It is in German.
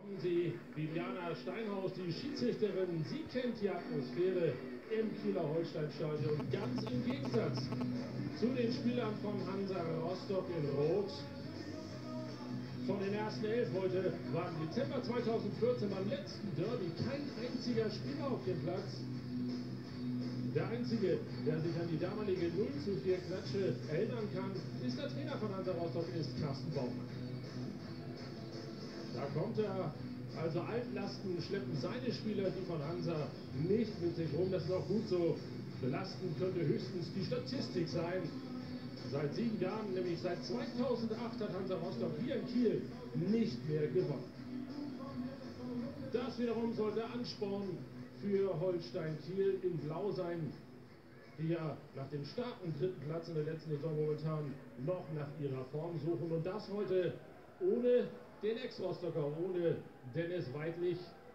Sie, Viviana Steinhaus, die Schiedsrichterin, sie kennt die Atmosphäre im Kieler Holstein-Stadion. Ganz im Gegensatz zu den Spielern von Hansa Rostock in Rot. Von den ersten 11 heute war im Dezember 2014 beim letzten Derby kein einziger Spieler auf dem Platz. Der einzige, der sich an die damalige 0:4 Klatsche erinnern kann, ist der Trainer von Hansa Rostock, ist Carsten Baumann. Da kommt er, also Altlasten schleppen seine Spieler, die von Hansa, nicht mit sich rum. Das ist auch gut so. Belastend könnte höchstens die Statistik sein. Seit 7 Jahren, nämlich seit 2008, hat Hansa Rostock hier in Kiel nicht mehr gewonnen. Das wiederum soll der Ansporn für Holstein Kiel in Blau sein, die ja nach dem starken 3. Platz in der letzten Saison momentan noch nach ihrer Form suchen. Und das heute ohne den Ex-Rostocker, ohne Dennis Weidlich,